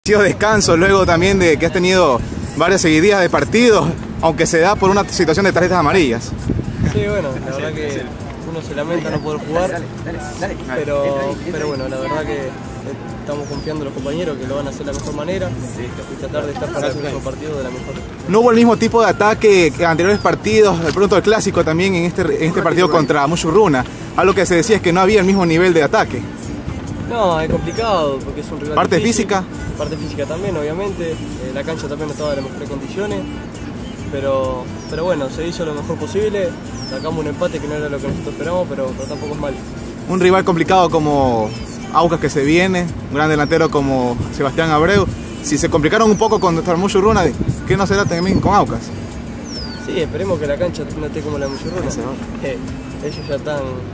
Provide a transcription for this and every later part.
Descanso luego también de que has tenido varias seguidillas de partidos, aunque se da por una situación de tarjetas amarillas. Sí, bueno, la verdad que uno se lamenta no poder jugar, pero bueno, la verdad que estamos confiando en los compañeros que lo van a hacer de la mejor manera y tratar de estar para el próximo partido de la mejor. No hubo el mismo tipo de ataque que en anteriores partidos, de pronto el clásico también en este partido contra Mushurruna. Algo que se decía es que no había el mismo nivel de ataque. No, es complicado porque es un rival ¿Parte difícil. física? Parte física también, obviamente. La cancha también no estaba en las mejores condiciones. Pero bueno, se hizo lo mejor posible. Sacamos un empate que no era lo que nosotros esperamos, pero tampoco es mal. Un rival complicado como Aucas que se viene, un gran delantero como Sebastián Abreu. Si se complicaron un poco contra Mushurruna, ¿qué no será también con Aucas? Sí, esperemos que la cancha no esté como la de Mushurruna. Ellos ya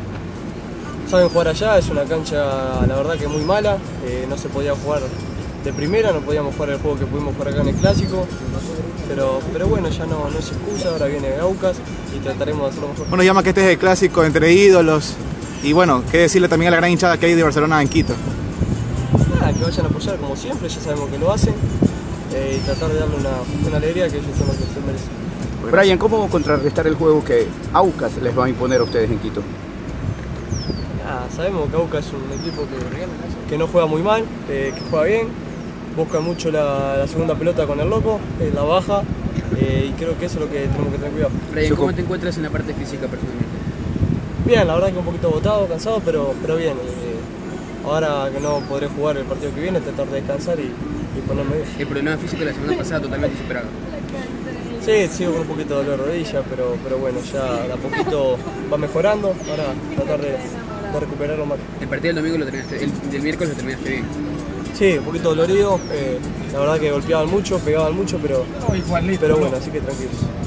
saben jugar allá, es una cancha la verdad que muy mala, no se podía jugar de primera, no podíamos jugar el juego que pudimos jugar acá en el clásico, pero bueno, ya no es excusa, ahora viene Aucas y trataremos de hacerlo mejor. Bueno, llama que este es el clásico entre ídolos y bueno, qué decirle también a la gran hinchada que hay de Barcelona en Quito. Nada, que vayan a apoyar como siempre, ya sabemos que lo hacen y tratar de darle una alegría que ellos son los que se merecen. Brian, ¿cómo contrarrestar el juego que Aucas les va a imponer a ustedes en Quito? Sabemos que Aucas es un equipo que no juega muy mal, que juega bien, busca mucho la segunda pelota con el loco, la baja y creo que eso es lo que tenemos que tener cuidado. Brian, ¿cómo te encuentras en la parte física personalmente? Bien, la verdad que un poquito agotado, cansado, pero bien. Ahora que no podré jugar el partido que viene, tratar de descansar y ponerme bien. El problema físico de la semana pasada totalmente superado. Sí, sigo con un poquito de dolor de rodilla, pero bueno, ya de a poquito va mejorando, ahora tratar de recuperarlo más. El partido del domingo lo terminaste, el del miércoles lo terminaste bien. Sí, un poquito dolorido, la verdad que golpeaban mucho, pegaban mucho, pero bueno, así que tranquilos.